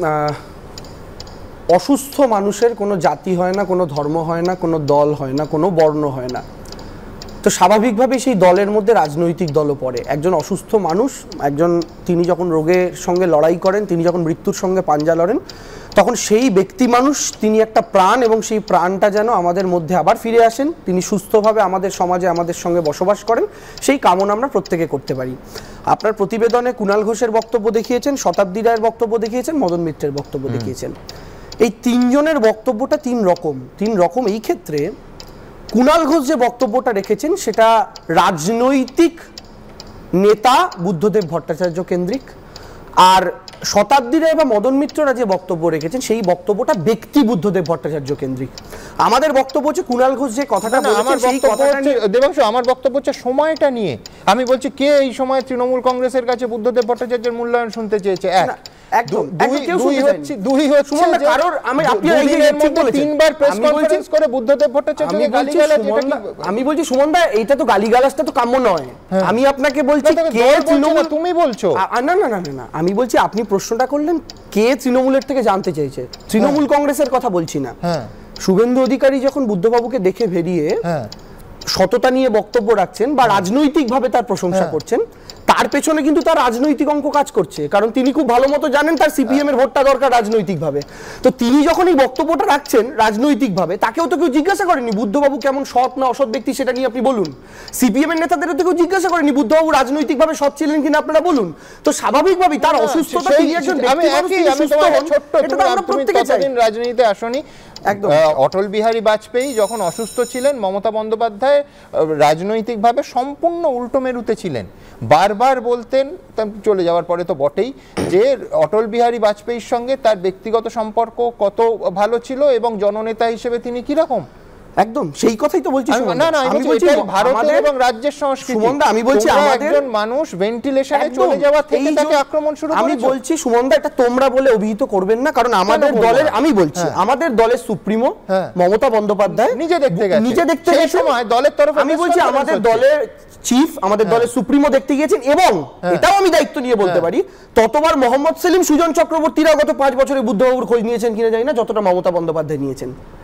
অসুস্থ মানুষের কোনো জাতি হয় না, কোনো ধর্ম হয় না, কোনো দল হয় না, কোনো বর্ণ হয় না। তো স্বাভাবিকভাবেই সেই দলের মধ্যে রাজনৈতিক দলও পড়ে। একজন অসুস্থ মানুষ, তিনি যখন রোগের সঙ্গে লড়াই করেন, তিনি যখন মৃত্যুর সঙ্গে পাঞ্জা লড়েন, তখন সেই ব্যক্তি মানুষ, তিনি একটা প্রাণ এবং সেই প্রাণটা যেন আমাদের মধ্যে আবার ফিরে আসেন, তিনি সুস্থভাবে আমাদের সমাজে আমাদের সঙ্গে বসবাস করেন, সেই কামনা আমরা প্রত্যেকে করতে পারি। আপনার প্রতিবেদনে কুণাল ঘোষের বক্তব্য দেখিয়েছেন, শতাব্দী রায়ের বক্তব্য দেখিয়েছেন, মদন মিত্রের বক্তব্য দেখিয়েছেন। এই তিনজনের বক্তব্যটা তিন রকম। এই ক্ষেত্রে কুণাল ঘোষ যে বক্তব্যটা রেখেছেন সেটা রাজনৈতিক নেতা বুদ্ধদেব ভট্টাচার্য কেন্দ্রিক, আর শতাব্দী রায় বা মদন মিত্ররা যে বক্তব্য রেখেছেন সেই বক্তব্যটা ব্যক্তি বুদ্ধদেব ভট্টাচার্য কেন্দ্রিক। আমাদের বক্তব্য হচ্ছে কুণাল ঘোষ যে কথাটা বলেছেন সেই কথাটা নিয়ে। দেবাংশু, আমার বক্তব্য হচ্ছে সময়টা নিয়ে। আমি বলছি কে এই সময় তৃণমূল কংগ্রেসের কাছে বুদ্ধদেব ভট্টাচার্যের মূল্যায়ন শুনতে চেয়েছে? আমি বলছি সুমনদা, এইটা তো গালিগালাজটা তো কাম্য নয়। আমি আপনাকে বলছি তুমি বলছো না না না না, আমি বলছি আপনি প্রশ্নটা করলেন কে তৃণমূলের থেকে জানতে চেয়েছে, তৃণমূল কংগ্রেসের কথা বলছি না। শুভেন্দু অধিকারী যখন বুদ্ধবাবুকে দেখে বেরিয়ে সততা নিয়ে বক্তব্য রাখছেন বা রাজনৈতিকভাবে তার প্রশংসা করছেন, তার পেছনে কিন্তু তার রাজনৈতিক অঙ্ক কাজ করছে, কারণ তিনি খুব ভালো মতো জানেন তার সিপিএম এর ভোটটা দরকার রাজনৈতিকভাবে। তো তিনি যখন এই বক্তব্যটা রাখছেন রাজনৈতিকভাবে, তাকেও তো কেউ জিজ্ঞাসা করেনি বুদ্ধবাবু কেমন সৎ না অসৎ ব্যক্তি সেটা নিয়ে আপনি বলুন। সিপিএম এর নেতাদেরও তো কেউ জিজ্ঞাসা করেনি বুদ্ধবাবু রাজনৈতিকভাবে সৎ ছিলেন কিনা আপনারা বলুন। তো স্বাভাবিকভাবেই তার অসুস্থতা, তিনি একজন ব্যক্তি মানুষ, এটা তো আমরা প্রত্যেকে চাই। রাজনীতিতে আসনি অটল বিহারী বাজপেয়ী যখন অসুস্থ ছিলেন, মমতা বন্দ্যোপাধ্যায় রাজনৈতিকভাবে সম্পূর্ণ উল্টো মেরুতে ছিলেন। বারবার বলতেন, চলে যাওয়ার পরে তো বটেই, যে অটল বিহারী বাজপেয়ীর সঙ্গে তার ব্যক্তিগত সম্পর্ক কত ভালো ছিল এবং জননেতা হিসেবে তিনি কিরকম। একদম সেই কথাই তো বলছি। না না, আমি বলছি ভারতের এবং রাজ্যের সংস্কৃতি। আমি বলছি একজন মানুষ ভেন্টিলেশনে চলে যাওয়া থেকে তাকে আক্রমণ শুরু করেছে। আমি বলছি সুমনদা, এটা তোমরা বলে অভিহিত করবেন না, কারণ আমাদের দলের, আমি বলছি আমাদের দলের সুপ্রিমো মমতা বন্দ্যোপাধ্যায় নিজে দেখতে গেছে সেই সময় দলের তরফে। আমি বলছি আমাদের দলের চিফ, আমাদের দলের সুপ্রিমো দেখতে গিয়েছেন, এবং এটাও আমি দায়িত্ব নিয়ে বলতে পারি ততবার মোহাম্মদ সেলিম, সুজন চক্রবর্তীরা গত 5 বছরে বুদ্ধবাবুর খোঁজ নিয়েছেন কিনা জানি না, যতটা মমতা বন্দ্যোপাধ্যায় নিয়েছেন।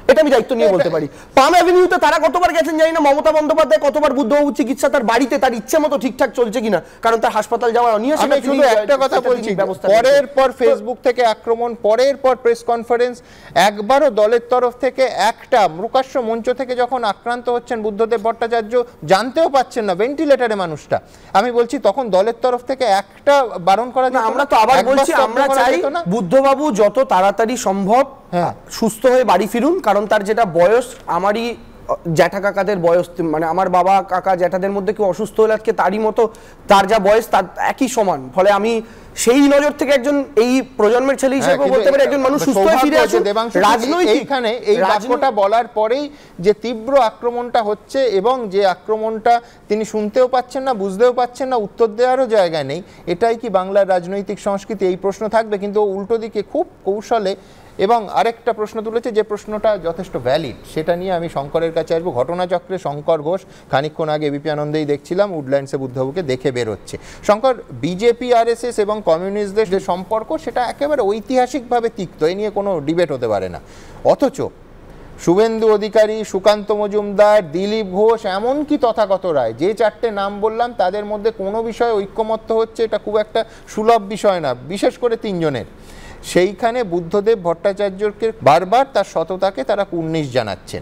এটা আমি দায়িত্ব নিয়ে বলতে পারি। পাম অ্যাভিনিউতে তারা কতবার গেছেন জানি না, মমতা বন্দ্যোপাধ্যায় কতবার বুদ্ধবাবুর চিকিৎসা তার বাড়িতে তার ইচ্ছে মতো ঠিকঠাক চলছে কিনা, কারণ তার হাসপাতাল যাওয়া অনিয়া। আমি শুধু একটা কথা বলছি, পরের পর ফেসবুক থেকে আক্রমণ, পরের পর প্রেস কনফারেন্স, একবারও দলের তরফ থেকে একটা প্রকাশ্য মঞ্চ থেকে যখন আক্রান্ত হচ্ছেন বুদ্ধদেব ভট্টাচার্য, জানতেও পাচ্ছেন না ভেন্টিলেটরে মানুষটা, আমি বলছি তখন দলের তরফ থেকে একটা বারণ করা যায়। আমরা তো আবার বলছি আমরা চাই বুদ্ধবাবু যত তাড়াতাড়ি সম্ভব সুস্থ হয়ে বাড়ি ফিরুন, কারণ তার যেটা বয়স, আমারই জ্যাঠা কাকাদের বয়স, মানে আমার বাবা কাকা জ্যাঠাদের মধ্যে কেউ অসুস্থ হলে আজকে তারই মতো তার যা বয়স তার একই সমান। ফলে আমি সেই নজর থেকে একজন এই প্রজন্মের ছেলে হিসেবে বলতে পারি একজন মানুষ সুস্থ হয়ে ফিরে আসুন। রাজনৈতিক এখানে এই বাক্যটা বলার পরেই যে তীব্র আক্রমণটা হচ্ছে, এবং যে আক্রমণটা তিনি শুনতেও পাচ্ছেন না, বুঝতেও পাচ্ছেন না, উত্তর দেওয়ারও জায়গা নেই, এটাই কি বাংলার রাজনৈতিক সংস্কৃতি? এই প্রশ্ন থাকবে। কিন্তু উল্টো দিকে খুব কৌশলে এবং আরেকটা প্রশ্ন তুলেছে, যে প্রশ্নটা যথেষ্ট ভ্যালিড, সেটা নিয়ে আমি শঙ্করের কাছে আসবো। ঘটনাচক্রে শঙ্কর ঘোষ খানিকক্ষণ আগে এবিপি আনন্দেই দেখছিলাম উডল্যান্ডসে বুদ্ধবাবুকে দেখে বেরোচ্ছে। শঙ্কর, বিজেপি RSS এবং কমিউনিস্টদের যে সম্পর্ক সেটা একেবারে ঐতিহাসিকভাবে তিক্ত, এ নিয়ে কোনো ডিবেট হতে পারে না। অথচ শুভেন্দু অধিকারী, সুকান্ত মজুমদার, দিলীপ ঘোষ, এমনকি তথাগত রায়, যে চারটে নাম বললাম তাদের মধ্যে কোনো বিষয়ে ঐক্যমত্য হচ্ছে, এটা খুব একটা সুলভ বিষয় না, বিশেষ করে তিনজনের। সেইখানে বুদ্ধদেব ভট্টাচার্যকে বারবার তার সততাকে তারা কুর্নিশ জানাচ্ছেন।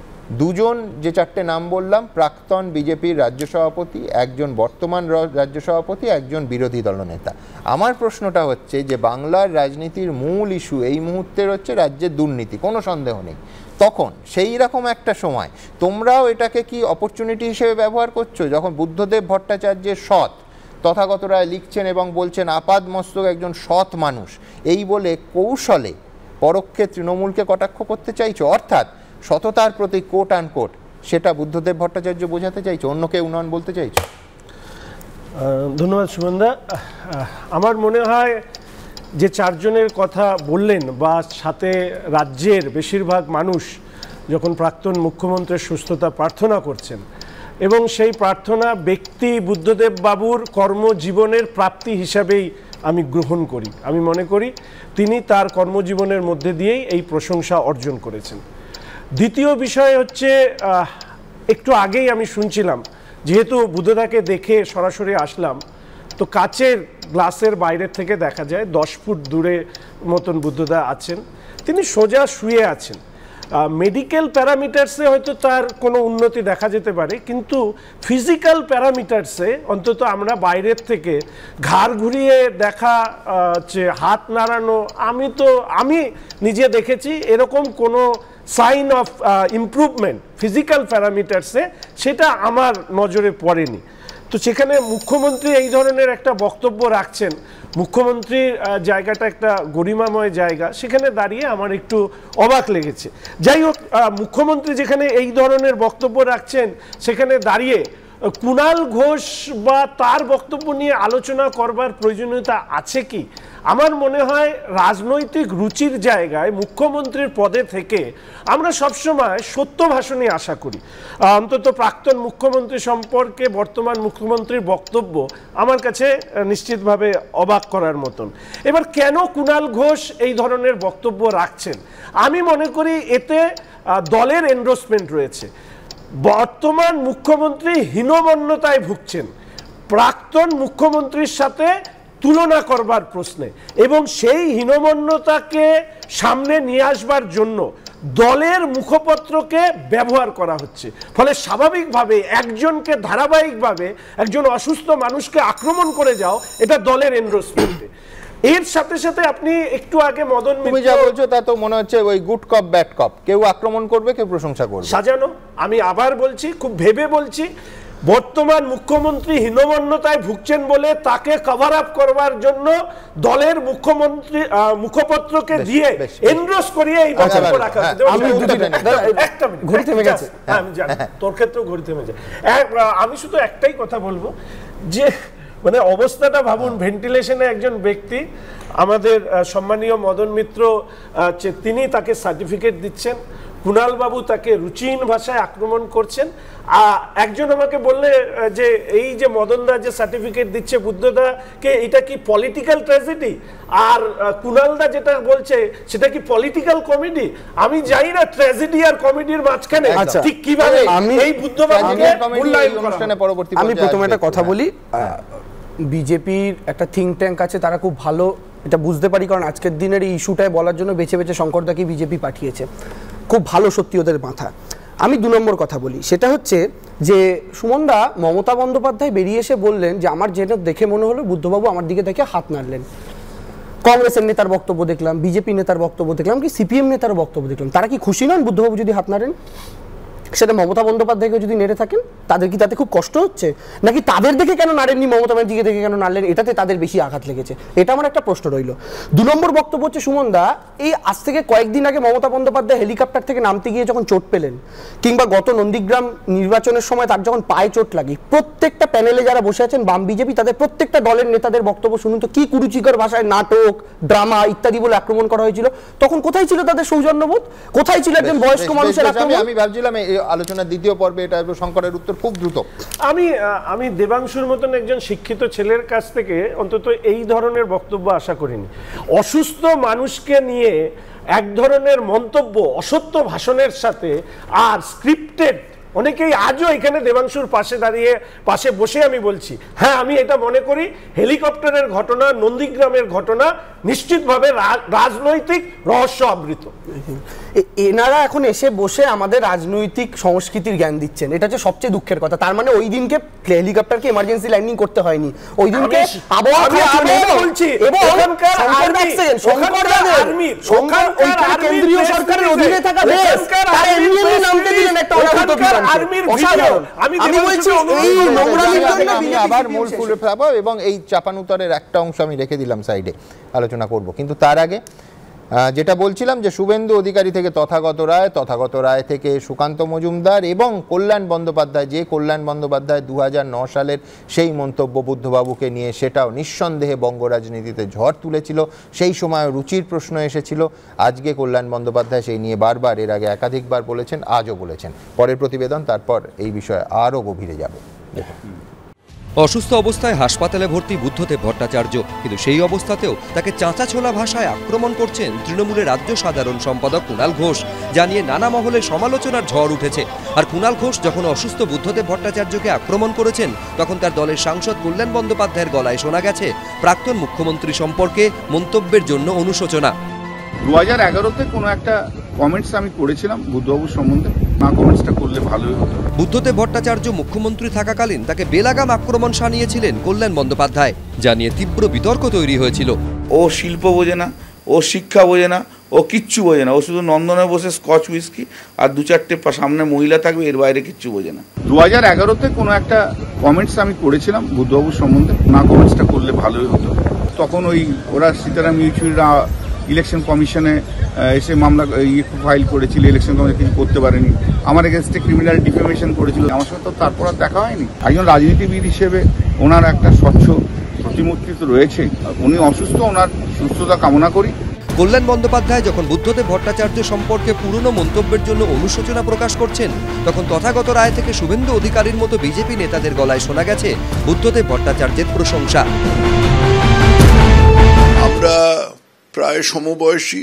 দুজন, যে চারটে নাম বললাম, প্রাক্তন বিজেপির রাজ্য সভাপতি, একজন বর্তমান রাজ্য সভাপতি, একজন বিরোধী দলনেতা। আমার প্রশ্নটা হচ্ছে যে বাংলার রাজনীতির মূল ইস্যু এই মুহূর্তের হচ্ছে রাজ্যের দুর্নীতি, কোনো সন্দেহ নেই। তখন সেই রকম একটা সময় তোমরাও এটাকে কি অপরচুনিটি হিসেবে ব্যবহার করছো, যখন বুদ্ধদেব ভট্টাচার্যের সৎ, তথাগত রায় লিখছেন এবং বলছেন আপাদ মস্তক একজন সৎ মানুষ, এই বলে কৌশলে পরোক্ষে তৃণমূলকে কটাক্ষ করতে চাইছো, অর্থাৎ সততার প্রতি কোট অ্যান্ড কোট সেটা বুদ্ধদেব ভট্টাচার্য বোঝাতে চাইছো, অন্য কেউ নন বলতে চাইছো? ধন্যবাদ সুমনদা। আমার মনে হয় যে চারজনের কথা বললেন, বা সাথে রাজ্যের বেশিরভাগ মানুষ যখন প্রাক্তন মুখ্যমন্ত্রীর সুস্থতা প্রার্থনা করছেন, এবং সেই প্রার্থনা ব্যক্তি বুদ্ধদেব বাবুর কর্মজীবনের প্রাপ্তি হিসাবেই আমি গ্রহণ করি। আমি মনে করি তিনি তার কর্মজীবনের মধ্যে দিয়েই এই প্রশংসা অর্জন করেছেন। দ্বিতীয় বিষয় হচ্ছে, একটু আগেই আমি শুনছিলাম, যেহেতু বুদ্ধদাকে দেখে সরাসরি আসলাম, তো কাচের গ্লাসের বাইরের থেকে দেখা যায় 10 ফুট দূরে মতন বুদ্ধদা আছেন, তিনি সোজা শুয়ে আছেন। মেডিকেল প্যারামিটার্সে হয়তো তার কোনো উন্নতি দেখা যেতে পারে, কিন্তু ফিজিক্যাল প্যারামিটার্সে অন্তত আমরা বাইরের থেকে ঘাড় ঘুরিয়ে দেখা, হাত নাড়ানো, আমি নিজে দেখেছি এরকম কোনো সাইন অফ ইমপ্রুভমেন্ট ফিজিক্যাল প্যারামিটার্সে, সেটা আমার নজরে পড়েনি। তো সেখানে মুখ্যমন্ত্রী এই ধরনের একটা বক্তব্য রাখছেন, মুখ্যমন্ত্রীর জায়গাটা একটা গরিমাময় জায়গা, সেখানে দাঁড়িয়ে আমার একটু অবাক লেগেছে। যাই হোক, মুখ্যমন্ত্রী যেখানে এই ধরনের বক্তব্য রাখছেন, সেখানে দাঁড়িয়ে কুণাল ঘোষ বা তার বক্তব্য নিয়ে আলোচনা করবার প্রয়োজনীয়তা আছে কি? আমার মনে হয় রাজনৈতিক রুচির জায়গায় মুখ্যমন্ত্রীর পদে থেকে আমরা সবসময় সত্য ভাষণই আশা করি। অন্তত প্রাক্তন মুখ্যমন্ত্রী সম্পর্কে বর্তমান মুখ্যমন্ত্রীর বক্তব্য আমার কাছে নিশ্চিতভাবে অবাক করার মতন। এবার কেন কুণাল ঘোষ এই ধরনের বক্তব্য রাখছেন? আমি মনে করি এতে দলের এন্ডোর্সমেন্ট রয়েছে। বর্তমান মুখ্যমন্ত্রী হীনমন্যতায় ভুগছেন প্রাক্তন মুখ্যমন্ত্রীর সাথে তুলনা করবার প্রশ্নে, এবং সেই হীনমন্যতাকে সামনে নিয়ে আসবার জন্য দলের মুখপত্রকে ব্যবহার করা হচ্ছে। ফলে স্বাভাবিকভাবে একজনকে ধারাবাহিকভাবে একজন অসুস্থ মানুষকে আক্রমণ করে যাও, এটা দলের এন্ডোর্সমেন্টে। এর সাথে সাথে আপনি একটু আগে মদন মিত্র, তুমি যা বলছো তা তো মনে হচ্ছে ওই গুড কপ ব্যাড কপ, কেউ আক্রমণ করবে কেউ প্রশংসা করবে, সাজানো। আমি আবার বলছি, খুব ভেবে বলছি, বর্তমান মুখ্যমন্ত্রী হীনমন্যতায় ভুগছেন বলে তাকে কভার আপ করবার জন্য দলের মুখ্যমন্ত্রী মুখপত্রকে দিয়ে এন্ডোর্স করিয়ে এই বক্তব্য রাখা হচ্ছে। ঘড়ি থেমে গেছে, আমি জানি তোর ক্ষেত্রেও ঘড়ি থেমে যায়। আমি শুধু একটাই কথা বলবো, যে মানে অবস্থাটা ভাবুন, ভেন্টিলেশনে একজন ব্যক্তি, আমাদের সম্মানীয় মদন মিত্র তিনি তাকে সার্টিফিকেট দিচ্ছেন, কুণাল বাবু তাকে রুচিহীন ভাষায় আক্রমণ করছেন। একজন আমাকে বললে যে এই যে মদনদা যে সার্টিফিকেট দিচ্ছে বুদ্ধদাকে, এটা কি পলিটিক্যাল ট্র্যাজেডি? আর কুণালদা যেটা বলছে সেটা কি পলিটিক্যাল কমেডি? আমি জানি না ট্র্যাজেডি আর কমেডির মাঝখানে ঠিক কিভাবে এই বুদ্ধবাবুকে মূল্যায়ন করা হয়। আমি প্রথমে একটা কথা বলি, বিজেপির একটা থিঙ্ক ট্যাঙ্ক আছে, তারা খুব ভালো এটা বুঝতে পারি, কারণ আজকের দিনের এই ইস্যুটায় বলার জন্য বেছে বেছে শঙ্করদাকে বিজেপি পাঠিয়েছে। খুব ভালো সত্যি ওদের মাথা। আমি 2 নম্বর কথা বলি, সেটা হচ্ছে যে সুমনদা, মমতা বন্দ্যোপাধ্যায় বেরিয়ে এসে বললেন যে আমার যেটা দেখে মনে হলো বুদ্ধবাবু আমার দিকে দেখে হাত নাড়লেন। কংগ্রেসের নেতার বক্তব্য দেখলাম, বিজেপি নেতার বক্তব্য দেখলাম, কি সিপিএম নেতার বক্তব্য দেখলাম। তারা কি খুশি নন বুদ্ধবাবু যদি হাত নাড়েন? সেটা মমতা বন্দ্যোপাধ্যায়কে যদি নেড়ে থাকেন, তাদের কি তাতে খুব কষ্ট হচ্ছে? নাকি তাদের দেখে কেন নাড়েননি, মমতা ব্যানার্জিকে দেখে কেন নাড়লেন, এটাতে তাদের বেশি আঘাত লেগেছে? এটা আমার একটা প্রশ্ন রইল। 2 নম্বর বক্তব্য হচ্ছে সুমনদা, এই আজ থেকে কয়েকদিন আগে মমতা বন্দ্যোপাধ্যায় হেলিকপ্টার থেকে নামতে গিয়ে যখন চোট পেলেন, কিংবা গত নন্দীগ্রাম নির্বাচনের সময় তার যখন পায়ে চোট লাগে, প্রত্যেকটা প্যানেলে যারা বসে আছেন বাম বিজেপি, তাদের প্রত্যেকটা দলের নেতাদের বক্তব্য শুনুন তো, কি কুরুচিকর ভাষায় নাটক, ড্রামা ইত্যাদি বলে আক্রমণ করা হয়েছিল। তখন কোথায় ছিল তাদের সৌজন্যবোধ? কোথায় ছিল একজন বয়স্ক মানুষের আক্রমণ? আমি ভাবছিলাম এই আলোচনার দ্বিতীয় পর্বে এটা শঙ্করের উত্তর খুব দ্রুত। আমি দেবাংশুর মতন একজন শিক্ষিত ছেলের কাছ থেকে অন্তত এই ধরনের বক্তব্য আশা করিনি। অসুস্থ মানুষকে নিয়ে এক ধরনের মন্তব্য অসত্য ভাষণের সাথে আর স্ক্রিপ্টেড, অনেকেই আজও এখানে দেবাংশুর পাশে বসে আমি বলছি, হ্যাঁ আমি এটা মনে করি হেলিকপ্টারের ঘটনা, নন্দীগ্রামের ঘটনা নিশ্চিতভাবে রাজনৈতিক রহস্য আবৃত। এনারা এখন এসে বসে আমাদের রাজনৈতিক সংস্কৃতির জ্ঞান দিচ্ছেন, এটা হচ্ছে সবচেয়ে দুঃখের কথা। তার মানে ওই দিনকে হেলিকপ্টারকে এমার্জেন্সি ল্যান্ডিং করতে হয়নি, ওই দিনকে কেন্দ্রীয় সরকারের অধীনে থাকা এবং এই চাপানুতরের একটা অংশ আমি রেখে দিলাম সাইডে, আলোচনা করব। কিন্তু তার আগে যেটা বলছিলাম যে শুভেন্দু অধিকারী থেকে তথাগত রায় থেকে সুকান্ত মজুমদার এবং কল্যাণ বন্দ্যোপাধ্যায়, যে কল্যাণ বন্দ্যোপাধ্যায় 2009 সালের সেই মন্তব্য বুদ্ধবাবুকে নিয়ে, সেটাও নিঃসন্দেহে বঙ্গ রাজনীতিতে ঝড় তুলেছিল। সেই সময় রুচির প্রশ্ন এসেছিল। আজকে কল্যাণ বন্দ্যোপাধ্যায় সেই নিয়ে বারবার, এর আগে একাধিকবার বলেছেন, আজও বলেছেন। পরের প্রতিবেদন, তারপর এই বিষয়ে আরও গভীরে যাব। অসুস্থ অবস্থায় হাসপাতালে ভর্তি বুদ্ধদেব ভট্টাচার্য, কিন্তু সেই অবস্থাতেও তাকে চাঁচাছোলা ভাষায় আক্রমণ করছেন তৃণমূলের রাজ্য সাধারণ সম্পাদক কুণাল ঘোষ, জানিয়ে নানা মহলে সমালোচনার ঝড় উঠেছে। আর কুণাল ঘোষ যখন অসুস্থ বুদ্ধদেব ভট্টাচার্যকে আক্রমণ করেছেন, তখন তার দলের সাংসদ কল্যাণ বন্দ্যোপাধ্যায়ের গলায় শোনা গেছে প্রাক্তন মুখ্যমন্ত্রী সম্পর্কে মন্তব্যের জন্য অনুশোচনা। 2011-তে কোনো একটা কমেন্টস আমি করেছিলাম বুদ্ধবাবুর সম্বন্ধে, না কমেন্টসটা করলে ভালোই হতো। বুদ্ধদেব ভট্টাচার্য মুখ্যমন্ত্রী থাকাকালীন তাকে বেলাগাম আক্রমণ শানিয়েছিলেন কল্যাণ বন্দ্যোপাধ্যায়, জানিয়ে তীব্র বিতর্ক তৈরি হয়েছিল। ও শিল্প বোঝে না, ও শিক্ষা বোঝে না, ও কিচ্ছু বোঝে না। ও শুধু নন্দনে বসে স্কচ হুইস্কি আর 2-4টে সামনে মহিলা থাকবে, এর বাইরে কিচ্ছু বোঝে না। 2011-তে কোনো একটা কমেন্টস আমি করেছিলাম বুদ্ধবাবুর সম্বন্ধে, না কমেন্টসটা করলে ভালোই হতো। তখন ওরা সীতারাম ইয়েচুরিরা ইলেকশন কমিশনে এসে মামলা ফাইল করেছিল, ইলেকশন কমিশন কিছু করতে পারেনি, আমার এগেনস্টে ক্রিমিনাল ডিফেমেশন করেছিল। আমার সাথে তো তারপর আর দেখা হয়নি। একজন রাজনীতিবিদ হিসেবে ওনার একটা স্বচ্ছ প্রতিমূর্তি তো রয়েছে। উনি অসুস্থ, ওনার সুস্থতা কামনা করি। কল্যাণ বন্দ্যোপাধ্যায় যখন বুদ্ধদেব ভট্টাচার্য সম্পর্কে পুরনো মন্তব্যের জন্য অনুশোচনা প্রকাশ করছেন, তখন তথাগত রায় থেকে শুভেন্দু অধিকারীর মতো বিজেপি নেতাদের গলায় শোনা গেছে বুদ্ধদেব ভট্টাচার্যের প্রশংসা। আমরা প্রায় সমবয়সী,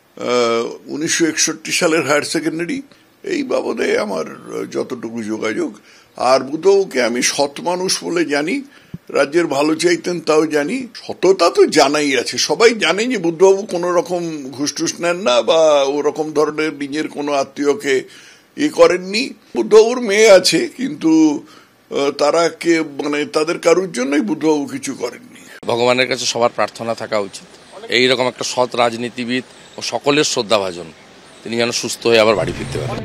1961 সালের হায়ার সেকেন্ডারি, এই বাবদে আমার যতটুকু যোগাযোগ। আর বুদ্ধবাবুকে আমি সৎ মানুষ বলে জানি, রাজ্যের ভালো চাইতেন তাও জানি। সততা তো জানাই আছে, সবাই জানে যে বুদ্ধবাবু কোনো রকম ঘুষ টুস নেন না বা ওরকম ধরনের নিজের কোনো আত্মীয়কে করেননি। বুদ্ধবাবুর মেয়ে আছে, কিন্তু তারা তাদের কারোর জন্যই বুদ্ধবাবু কিছু করেননি। ভগবানের কাছে সবার প্রার্থনা থাকা উচিত, এইরকম একটা সৎ রাজনীতিবিদ ও সকলের শ্রদ্ধাভাজন তিনি যেন সুস্থ হয়ে আবার বাড়ি ফিরতে পারেন।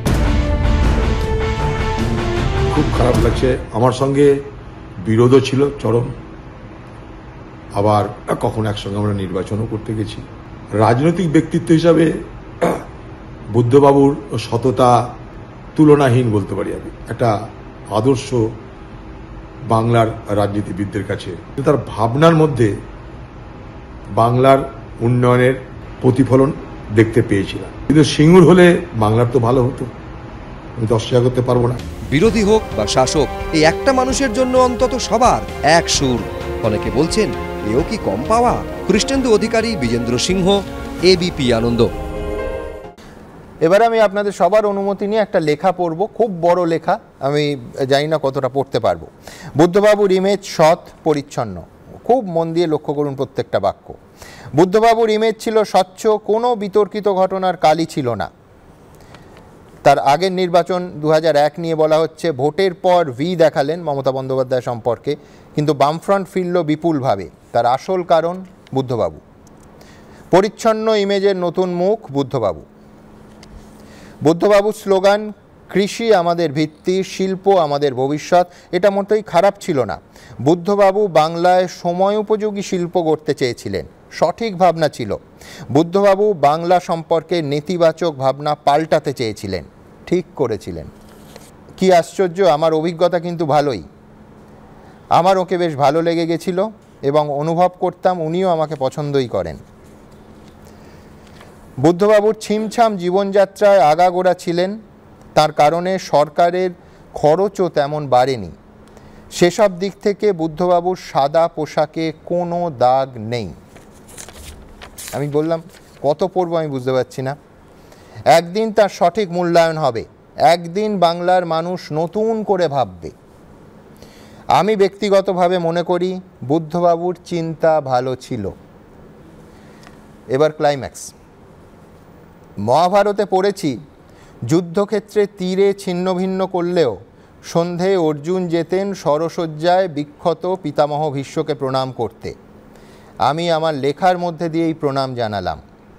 খুব খারাপ লাগছে। আমার সঙ্গে বিরোধও ছিল চরম, আবার কখনো একসঙ্গে আমরা নির্বাচনও করতে গেছি। রাজনৈতিক ব্যক্তিত্ব হিসাবে বুদ্ধবাবুর সততা তুলনাহীন বলতে পারি আমি। একটা আদর্শ বাংলার রাজনীতিবিদদের কাছে তার ভাবনার মধ্যে বাংলার উন্নয়নের প্রতিফলন দেখতে পেয়েছিলাম। কিন্তু সিঙ্গুর হলে বাংলার তো ভালো হতো, আমি তো অস্বীকার করতে পারবো না। বিরোধী হোক বা শাসক, এই একটা মানুষের জন্য অন্তত সবার এক সুর। অনেকে বলছেন এও কি কম পাওয়া? কৃষ্ণেন্দু অধিকারী, বিজেন্দ্র সিংহ, এবিপি আনন্দ। এবার আমি আপনাদের সবার অনুমতি নিয়ে একটা লেখা পড়ব, খুব বড় লেখা, আমি জানি না কতটা পড়তে পারবো। বুদ্ধবাবুর ইমেজ সৎ, পরিচ্ছন্ন। খুব মন দিয়ে লক্ষ্য করুন প্রত্যেকটা বাক্য। বুদ্ধবাবুর ইমেজ ছিল স্বচ্ছ, কোনো বিতর্কিত ঘটনার কালি ছিল না। তার আগের নির্বাচন 2001 নিয়ে বলা হচ্ছে, ভোটের পর ভি দেখালেন মমতা বন্দ্যোপাধ্যায় সম্পর্কে, কিন্তু বামফ্রন্ট ফিরল বিপুলভাবে। তার আসল কারণ বুদ্ধবাবু। পরিচ্ছন্ন ইমেজের নতুন মুখ বুদ্ধবাবু। বুদ্ধবাবুর স্লোগান, কৃষি আমাদের ভিত্তি, শিল্প আমাদের ভবিষ্যৎ, এটা মোটেই খারাপ ছিল না। বুদ্ধবাবু বাংলায় সময় উপযোগী শিল্প গড়তে চেয়েছিলেন, সঠিক ভাবনা ছিল। বুদ্ধবাবু বাংলা সম্পর্কে নেতিবাচক ভাবনা পাল্টাতে চেয়েছিলেন, ঠিক করেছিলেন। কি আশ্চর্য, আমার অভিজ্ঞতা কিন্তু ভালোই। আমার ওকে বেশ ভালো লেগে গেছিল এবং অনুভব করতাম উনিও আমাকে পছন্দই করেন। বুদ্ধবাবুর ছিমছাম জীবনযাত্রায় আগাগোড়া ছিলেন, তার কারণে সরকারের খরচও তেমন বাড়েনি। সেসব দিক থেকে বুদ্ধবাবুর সাদা পোশাকে কোনো দাগ নেই। আমি বললাম কত পড়বো আমি বুঝতে পারছি না। একদিন তার সঠিক মূল্যায়ন হবে, একদিন বাংলার মানুষ নতুন করে ভাববে। আমি ব্যক্তিগতভাবে মনে করি বুদ্ধবাবুর চিন্তা ভালো ছিল। এবার ক্লাইম্যাক্স। মহাভারতে পড়েছি, যুদ্ধক্ষেত্রে তীরে ছিন্ন ভিন্ন করলেও সন্ধে অর্জুন যেতেন সরসজ্জায় বিক্ষত পিতামহ ভীষ্মকে প্রণাম করতে। আমি আমার লেখার মধ্যে দিয়ে এই প্রণাম জানালাম।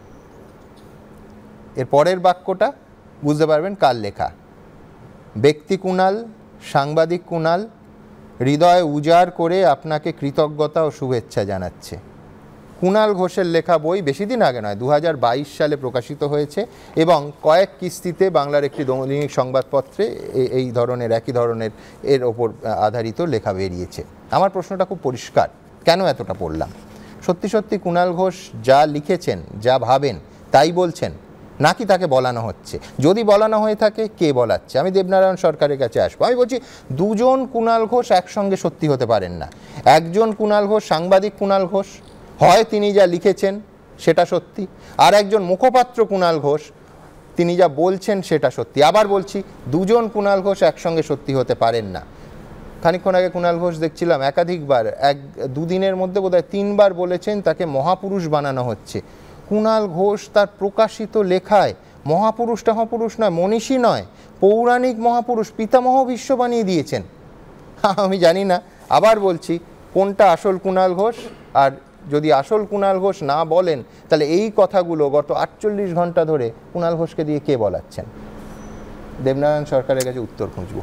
এর পরের বাক্যটা বুঝতে পারবেন কার লেখা। ব্যক্তি কুণাল, সাংবাদিক কুণাল, হৃদয় উজাড় করে আপনাকে কৃতজ্ঞতা ও শুভেচ্ছা জানাচ্ছে। কুণাল ঘোষের লেখা বই বেশি দিন আগে নয়, 2022 সালে প্রকাশিত হয়েছে এবং কয়েক কিস্তিতে বাংলার একটি দৈনিক সংবাদপত্রে এই ধরনের একই ধরনের এর ওপর আধারিত লেখা বেরিয়েছে। আমার প্রশ্নটা খুব পরিষ্কার, কেন এতটা পড়লাম? সত্যি সত্যি কুণাল ঘোষ যা লিখেছেন, যা ভাবেন তাই বলছেন, নাকি তাকে বলানো হচ্ছে? যদি বলানো হয়ে থাকে, কে বলাচ্ছে? আমি দেবনারায়ণ সরকারের কাছে আসবো। আমি বলছি দুজন কুণাল ঘোষ একসঙ্গে সত্যি হতে পারেন না। একজন কুণাল ঘোষ সাংবাদিক কুণাল ঘোষ, হয় তিনি যা লিখেছেন সেটা সত্যি, আর একজন মুখপাত্র কুণাল ঘোষ, তিনি যা বলছেন সেটা সত্যি। আবার বলছি দুজন কুণাল ঘোষ একসঙ্গে সত্যি হতে পারেন না। খানিকক্ষণ আগে কুণাল ঘোষ দেখছিলাম একাধিকবার, দুদিনের মধ্যে বোধহয় 3 বার বলেছেন তাকে মহাপুরুষ বানানো হচ্ছে। কুণাল ঘোষ তার প্রকাশিত লেখায় মহাপুরুষ মহাপুরুষ নয়, মনীষী নয়, পৌরাণিক মহাপুরুষ পিতামহ ভীষ্ম বানিয়ে দিয়েছেন। আমি জানি না, আবার বলছি, কোনটা আসল কুণাল ঘোষ? আর যদি আসল কুণাল ঘোষ না বলেন, তাহলে এই কথাগুলো গত 48 ঘন্টা ধরে কুণাল ঘোষকে দিয়ে কে বলাচ্ছেন? দেবনারায়ণ সরকারের কাছে উত্তর খুঁজব।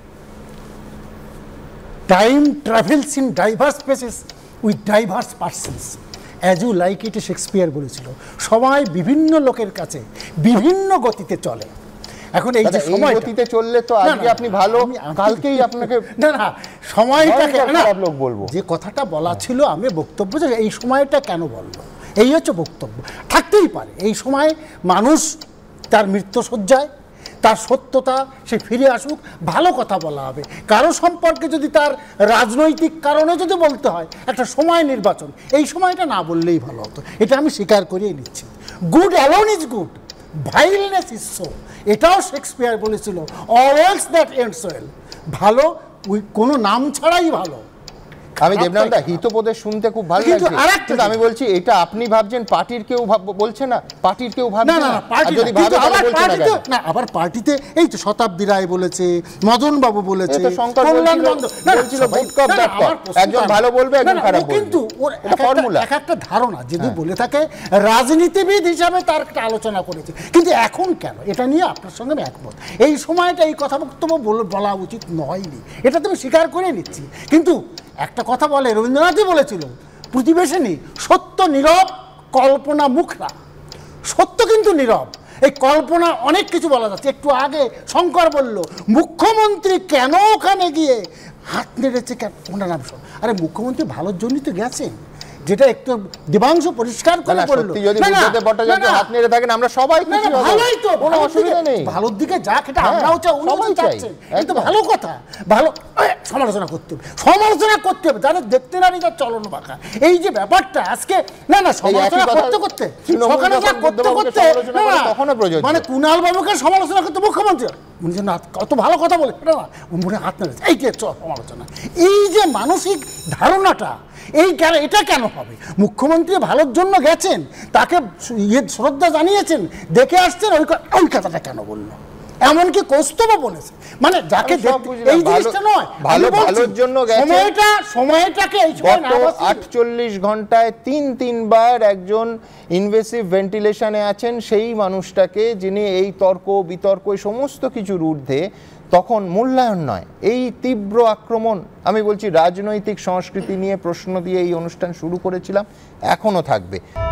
Time travels in diverse spaces with diverse persons, as you like it, Shakespeare বলেছিল। সময় বিভিন্ন লোকের কাছে বিভিন্ন গতিতে চলে। এখন এই যে সময় গতিতে চললে তো আজকে আপনি ভালো, কালকেই আপনাকে না না সময়টাকে খারাপ লোক বলবো। যে কথাটা বলা ছিল, আমি বক্তব্য যে এই সময়টা কেন বললো, এই হচ্ছে বক্তব্য। থাকতেই পারে এই সময় মানুষ তার মৃত্যুশয্যায়, তার সত্যতা সে ফিরে আসুক, ভালো কথা বলা হবে। কারো সম্পর্কে যদি তার রাজনৈতিক কারণে যদি বলতে হয়, একটা সময় নির্বাচন, এই সময়টা না বললেই ভালো হতো। এটা আমি স্বীকার করিয়ে নিচ্ছি। Good alone is good, vileness is so, এটাও শেক্সপিয়ার বলেছিল। All else that ends well, ভালো ওই কোনো নাম ছাড়াই ভালো। আমি দেবনাথদা হিতোপদেশ শুনতে খুব ভালো লাগছে, কিন্তু আমি বলছি এটা আপনি ভাবছেন, পার্টির কেউ বলছে না, পার্টির কেউ ভাবছে না। যদি ভাবে তাহলে বলছে না কেন? না, আবার পার্টিতে এই তো শতাব্দী রায় বলেছে, মদন বাবু বলেছে, শঙ্কর বলছিল একজন ভালো বলবে, একজন খারাপ বলবে, কিন্তু ওর এক একটা ধারণা যদি বলে থাকে, রাজনীতিবিদ হিসাবে তার একটা আলোচনা করেছে। কিন্তু এখন কেন, এটা নিয়ে আপনার সঙ্গে আমি একমত। এই সময়টা এই কথা বক্তব্য বলা উচিত নয়নি, এটা তুমি স্বীকার করে নিচ্ছি। কিন্তু একটা কথা বলে, রবীন্দ্রনাথই বলেছিল, প্রতিবেশিনী সত্য নীরব, কল্পনা মুখরা। সত্য কিন্তু নীরব, এই কল্পনা অনেক কিছু বলা যাচ্ছে। একটু আগে শঙ্কর বলল, মুখ্যমন্ত্রী কেন ওখানে গিয়ে হাত নেড়েছে, কেন ওনার নাম শোন। আরে মুখ্যমন্ত্রী ভালোর জন্যই তো গেছেন। যেটা একটু দেবাংশু পরিষ্কার করে বলল, যদি বুদ্ধদেব ভট্টাচার্য হাত নেড়ে থাকেন আমরা সবাই খুশি হব, ভালোই তো, কোনো অসুবিধা নেই, ভালোর দিকে যাক, এটা আমরাও চাই, উনিও চাচ্ছেন, এটা ভালো কথা। ভালো সমালোচনা করতে হবে, সমালোচনা করতে হবে, তাদের দেখতে নারী তার চলন বাঁকা, এই যে ব্যাপারটা আজকে সমালোচনা করতে করতে মানে কুণাল বাবুকে সমালোচনা করতে মুখ্যমন্ত্রী কত ভালো কথা বলে মনে হাত নেড়েছে, এই যে সমালোচনা, এই যে মানসিক ধারণাটা, এটা কেন হবে? মুখ্যমন্ত্রী ভালোর জন্য গেছেন, তাকে শ্রদ্ধা জানিয়েছেন, দেখে আসছেন, ওই কথাটা কেন বললো? এমনকি কৌস্তবও বলেছে, মানে যাকে এই জিনিসটা নয়, ভালোর জন্য সময়টাকে 48 ঘন্টায় 3বার একজন ইনভেসিভ ভেন্টিলেশনে আছেন, সেই মানুষটাকে যিনি এই তর্ক বিতর্ক সমস্ত কিছুর ঊর্ধ্বে, তখন মূল্যায়ন নয়, এই তীব্র আক্রমণ। আমি বলছি রাজনৈতিক সংস্কৃতি নিয়ে প্রশ্ন দিয়ে এই অনুষ্ঠান শুরু করেছিলাম, এখনো থাকবে।